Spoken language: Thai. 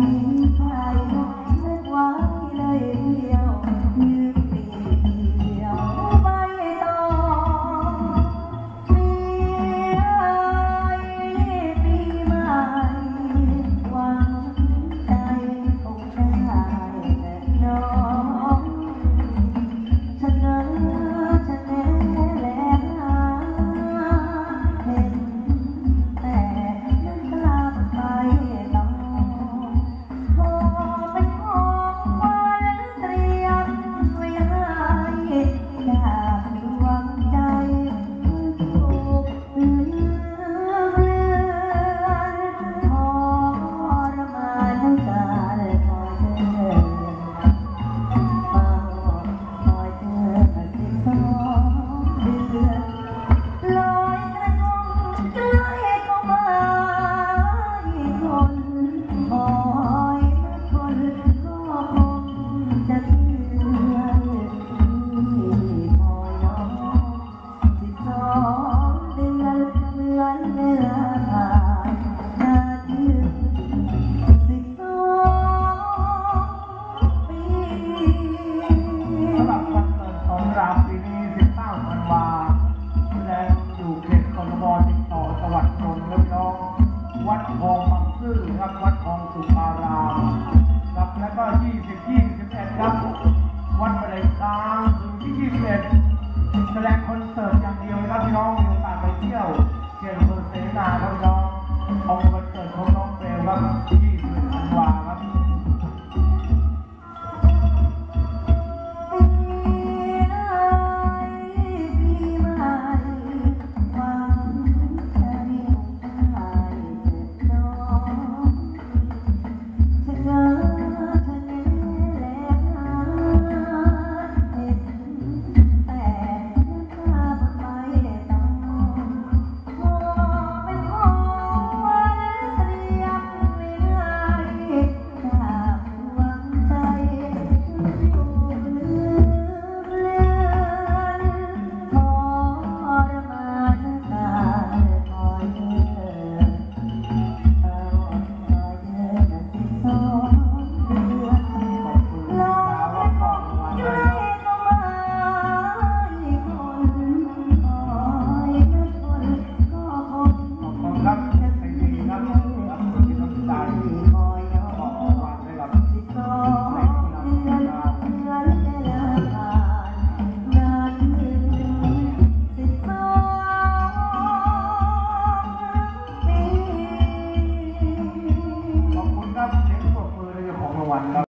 วัดทองบางซื่อครับวัดทองสุภารามครับแล้วก็20-21ครับวัดประเดกลางถึงที่21แสดงคอนเสิร์ตอย่างเดียวครับพี่น้องมีโอกาสไปเที่ยวเชียงเมืองเสนาครับพี่น้องของคอนเสิร์ตของน้องเบลครับ21ธันวาครับ